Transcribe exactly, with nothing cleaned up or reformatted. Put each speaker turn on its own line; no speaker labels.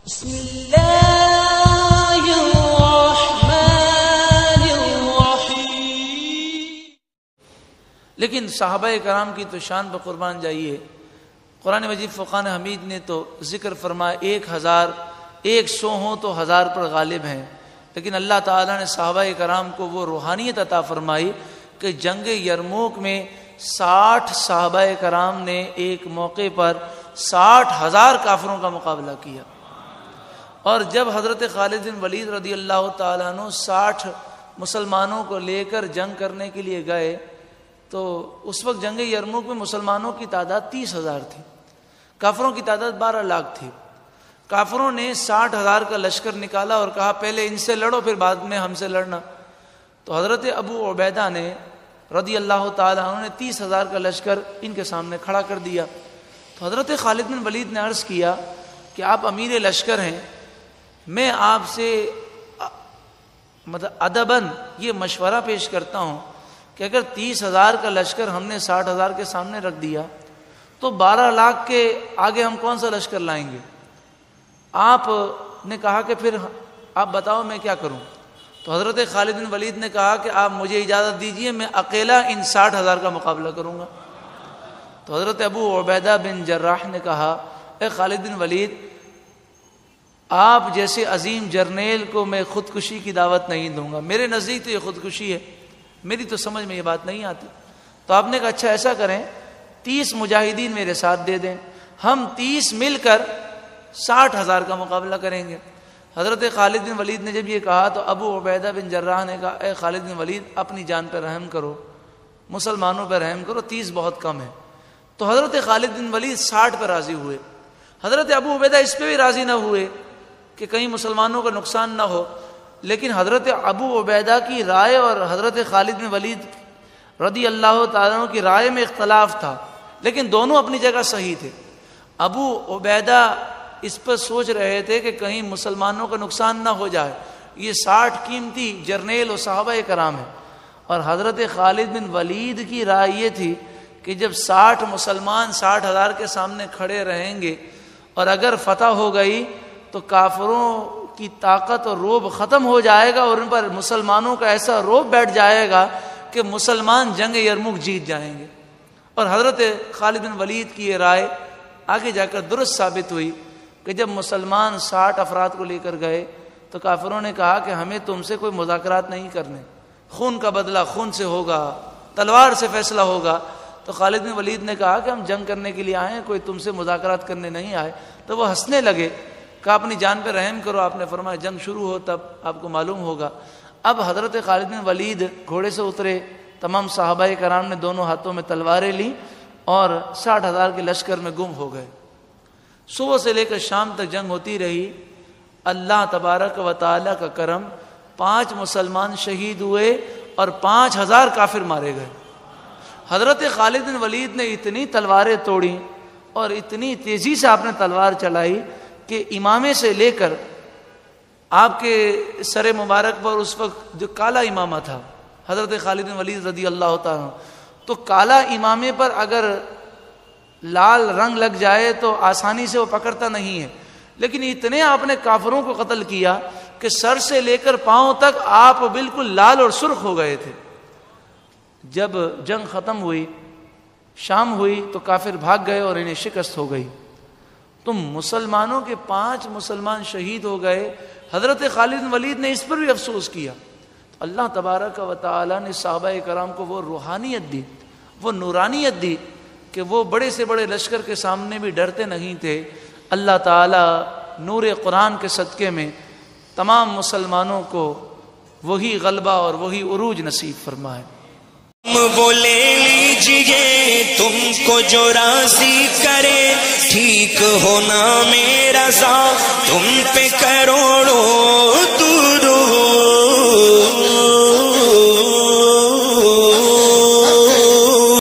بسم اللہ الرحمن الرحیم۔
لیکن صحابہ کرام کی تو شان پر قربان جائیے، قرآن مجید فرقان حمید نے تو ذکر فرمایا ایک ہزار ایک سو ہوں تو ہزار پر غالب ہیں، لیکن اللہ تعالیٰ نے صحابہ کرام کو وہ روحانیت عطا فرمائی کہ جنگ یرموک میں ساٹھ صحابہ کرام نے ایک موقع پر ساٹھ ہزار کافروں کا مقابلہ کیا، اور جب حضرت خالد بن ولید رضی اللہ تعالیٰ عنہ ساٹھ مسلمانوں کو لے کر جنگ کرنے کے لیے گئے تو اس وقت جنگ یرموک میں مسلمانوں کی تعداد تیس ہزار تھی، کافروں کی تعداد بارہ لاکھ تھی۔ کافروں نے ساٹھ ہزار کا لشکر نکالا اور کہا پہلے ان سے لڑو پھر بعد میں ہم سے لڑنا، تو حضرت ابو عبیدہ نے رضی اللہ تعالیٰ عنہ نے تیس ہزار کا لشکر ان کے سامنے کھڑا کر دیا۔ تو حضرت خالد بن ولید نے عرض کیا کہ آپ امیر لشکر ہیں، میں آپ سے مطلب ادباً یہ مشورہ پیش کرتا ہوں کہ اگر تیس ہزار کا لشکر ہم نے ساٹھ ہزار کے سامنے رکھ دیا تو بارہ لاکھ کے آگے ہم کون سا لشکر لائیں گے؟ آپ نے کہا کہ پھر آپ بتاؤ میں کیا کروں؟ تو حضرت خالد بن ولید نے کہا کہ آپ مجھے اجازت دیجئے، میں اکیلا ان ساٹھ ہزار کا مقابلہ کروں گا۔ تو حضرت ابو عبیدہ بن جراح نے کہا اے خالد بن ولید، آپ جیسے عظیم جرنیل کو میں خودکشی کی دعوت نہیں دوں گا، میرے نزدیک تو یہ خودکشی ہے، میری تو سمجھ میں یہ بات نہیں آتی۔ تو آپ نے کہا اچھا ایسا کریں، تیس مجاہدین میرے ساتھ دے دیں، ہم تیس مل کر ساٹھ ہزار کا مقابلہ کریں گے۔ حضرت خالد بن ولید نے جب یہ کہا تو ابو عبیدہ بن جراح نے کہا اے خالد بن ولید، اپنی جان پر رحم کرو، مسلمانوں پر رحم کرو، تیس بہت کم ہے۔ تو حضرت خالد بن ولید ساٹھ پر راضی ہوئے، حضرت ابو عبیدہ اس پہ بھی راضی نہ ہوئے کہ کہیں مسلمانوں کا نقصان نہ ہو، لیکن حضرت ابو عبیدہ کی رائے اور حضرت خالد بن ولید رضی اللہ تعالیٰ عنہ کی رائے میں اختلاف تھا، لیکن دونوں اپنی جگہ صحیح تھے۔ ابو عبیدہ اس پر سوچ رہے تھے کہ کہیں مسلمانوں کا نقصان نہ ہو جائے، یہ ساٹھ قیمتی جرنیل و صحابہ کرام ہیں، اور حضرت خالد بن ولید کی رائے یہ تھی کہ جب ساٹھ مسلمان ساٹھ ہزار کے سامنے کھڑے رہیں گے اور اگر فتح ہو گئی تو کافروں کی طاقت اور روب ختم ہو جائے گا اور ان پر مسلمانوں کا ایسا روب بیٹھ جائے گا کہ مسلمان جنگ یرموک جیت جائیں گے۔ اور حضرت خالد بن ولید کی یہ رائے آگے جا کر درست ثابت ہوئی کہ جب مسلمان ساٹھ افراد کو لے کر گئے تو کافروں نے کہا کہ ہمیں تم سے کوئی مذاکرات نہیں کرنے، خون کا بدلہ خون سے ہوگا، تلوار سے فیصلہ ہوگا۔ تو خالد بن ولید نے کہا کہ ہم جنگ کرنے کے لیے آئے ہیں، کوئی تم سے مذاکرات کرنے نہیں آئے۔ تو وہ ہنسنے لگے، کہا اپنی جان پہ رحم کرو، آپ نے فرمایا جنگ شروع ہو تب آپ کو معلوم ہوگا۔ اب حضرت خالد بن ولید گھوڑے سے اترے، تمام صحابہ کرام نے دونوں ہاتھوں میں تلواریں لیں اور ساٹھ ہزار کے لشکر میں گم ہو گئے۔ صبح سے لے کر شام تک جنگ ہوتی رہی۔ اللہ تبارک و تعالی کا کرم، پانچ مسلمان شہید ہوئے اور پانچ ہزار کافر مارے گئے۔ حضرت خالد بن ولید نے اتنی تلواریں توڑی اور اتنی تیزی سے آپ نے تلوار چلائی کہ امامے سے لے کر آپ کے سر مبارک پر اس وقت جو کالا امامہ تھا حضرت خالد بن ولید رضی اللہ تعالیٰ، تو کالا امامے پر اگر لال رنگ لگ جائے تو آسانی سے وہ پکڑتا نہیں ہے، لیکن اتنے آپ نے کافروں کو قتل کیا کہ سر سے لے کر پاؤں تک آپ بالکل لال اور سرخ ہو گئے تھے۔ جب جنگ ختم ہوئی، شام ہوئی تو کافر بھاگ گئے اور انہیں شکست ہو گئی۔ تم مسلمانوں کے پانچ مسلمان شہید ہو گئے۔ حضرت خالد بن ولید نے اس پر بھی افسوس کیا۔ اللہ تبارک و تعالی نے صحابہ کرام کو وہ روحانیت دی، وہ نورانیت دی کہ وہ بڑے سے بڑے لشکر کے سامنے بھی ڈرتے نہیں تھے۔ اللہ تعالی نور قرآن کے صدقے میں تمام مسلمانوں کو وہی غلبہ اور وہی عروج نصیب فرمائے۔
وہ لے لیجئے تم کو جو راضی کرے، ٹھیک ہونا میرا ذات تم پہ کروڑوں درود